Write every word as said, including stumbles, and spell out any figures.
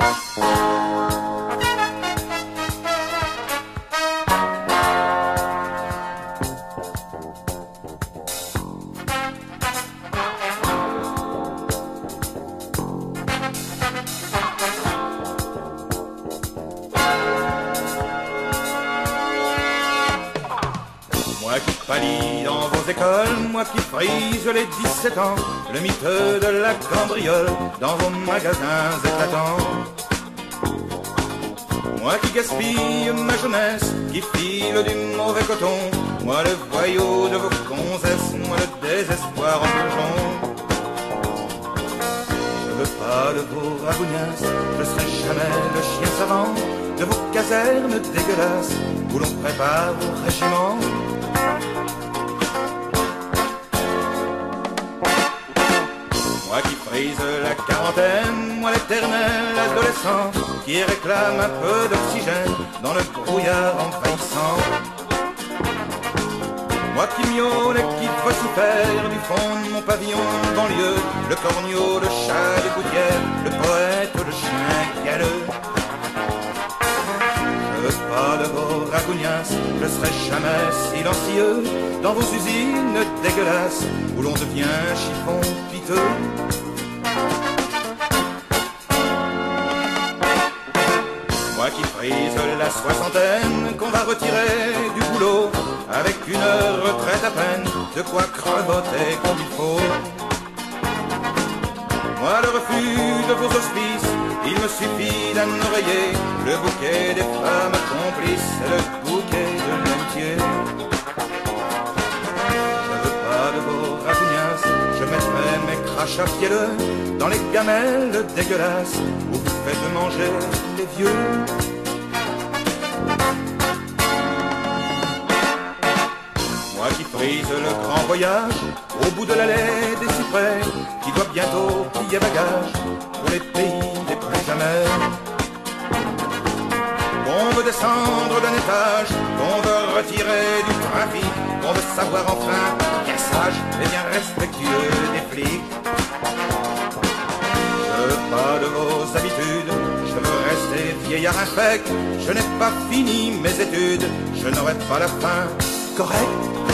Moi qui pâlis dans vos écoles, moi qui frise les dix-sept ans, le mythe de la cambriole dans vos magasins éclatants. Moi qui gaspille ma jeunesse, qui file du mauvais coton, moi le voyau de vos gonzesses, moi le désespoir en plongeon. Je veux pas de vos ragognasses, je serai jamais le chien savant de vos casernes dégueulasses où l'on prépare vos régiments. Moi qui frise la quarantaine, moi l'éternel adolescent qui réclame un peu d'oxygène dans le brouillard envahissant. Moi qui miaule et qui vocifère du fond de mon pavillon banlieue, le corneau, le chat des gouttières, le poète, le chien galeux. Je veux pas de vos ragognasses, je serai jamais silencieux dans vos usines dégueulasses où l'on devient chiffon piteux. Moi qui frise la soixantaine, qu'on va retirer du boulot, avec une retraite à peine, de quoi crevoter comme il faut. Moi le refus de vos auspices, il me suffit d'un oreiller, le bouquet des femmes complices et le bouquet de l'amitié. Je veux pas de vos ragognasses, je mettrai mes crachats fielleux dans les gamelles dégueulasses où vous faites manger les vieux. Moi qui frise le grand voyage au bout de l'allée des cyprès, qui doit bientôt plier bagage pour les pays des plus jamais. On veut descendre d'un étage, on veut retirer du trafic, on veut savoir enfin qu'un sage et bien respectueux des flics. Je veux pas de vos habitudes, je veux rester vieillard infect, je n'ai pas fini mes études, je n'aurai pas la fin correcte.